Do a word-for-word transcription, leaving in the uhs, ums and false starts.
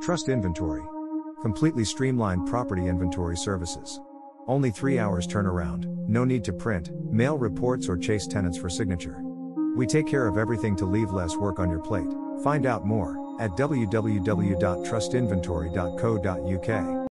Trust Inventory. Completely streamlined property inventory services. Only three hours turnaround, no need to print, mail reports or chase tenants for signature. We take care of everything to leave less work on your plate. Find out more at w w w dot trust inventory dot co dot u k.